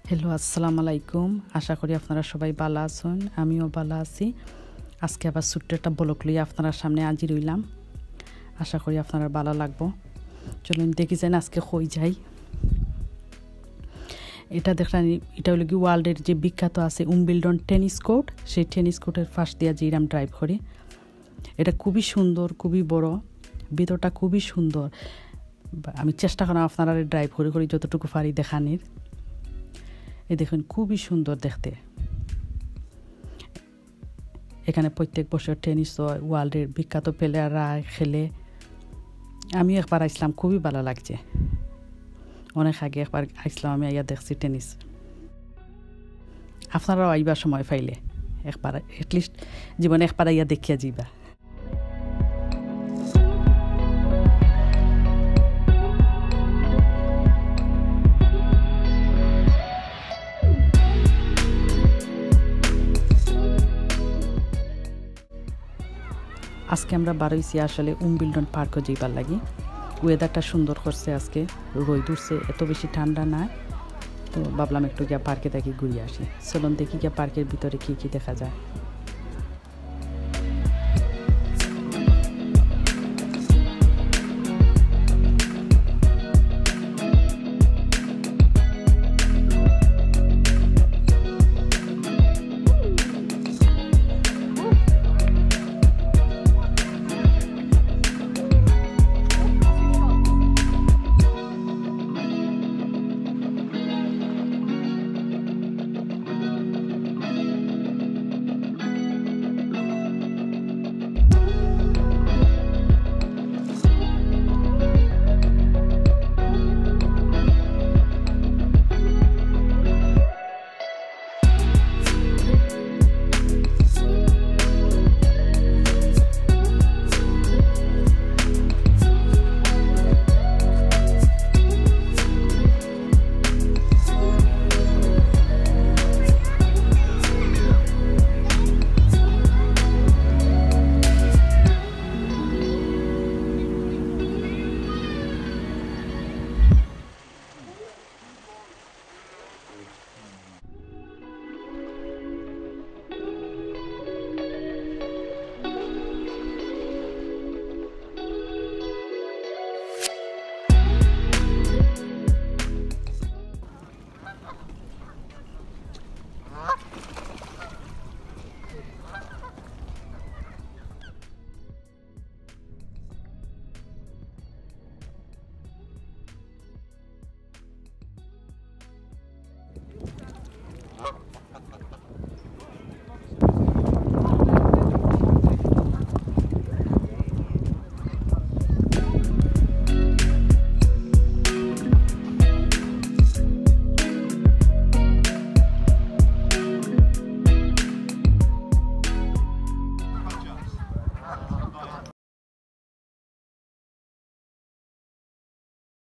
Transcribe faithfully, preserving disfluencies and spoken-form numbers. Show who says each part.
Speaker 1: Hello আসসালামু আলাইকুম। আশা করি আপনারা সবাই ভালো আছেন, আমিও ভালো আছি। আজকে আবার ছোট্ট একটা ব্লগ লইয়া আপনারা সামনে হাজির হইলাম। আশা করি আপনারা ভালো লাগবো। চলুন দেখি যান আজকে কই যাই। এটা দেখলেন, এটা হলো কি ওয়ার্ল্ডের যে বিখ্যাত আছে উইম্বলডন টেনিস কোর্ট, সেই টেনিস কোর্টের পাশ দিয়া যেরাম ড্রাইভ করি। এটা খুবই সুন্দর, খুবই বড়, ভিতরটা খুবই সুন্দর। আমি চেষ্টা করলাম আপনারা ড্রাইভ করে করে যতটুকু পারি দেখানির। এই দেখুন খুবই সুন্দর দেখতে। এখানে প্রত্যেক বছর টেনিস হয়, ওয়ার্ল্ডের বিখ্যাত প্লেয়াররা খেলে। আমি একবার আসলাম, খুবই ভালো লাগছে। অনেক আগে একবার আসলাম, আমি আইয়া দেখছি টেনিস। আপনারাও আইবার সময় পাইলে একবার এটলিস্ট জীবনে একবার আইয়া দেখিয়া যাইবা। আজকে আমরা বারোইছি আসলে উইম্বলডন পার্কও যাইবার লাগি। ওয়েদারটা সুন্দর করছে, আজকে রোদ উঠছে, এত বেশি ঠান্ডা না। তো ভাবলাম একটু গিয়া পার্কে দেখি ঘুরিয়ে আসি। চলুন দেখি গিয়া পার্কের ভিতরে কী কী দেখা যায়।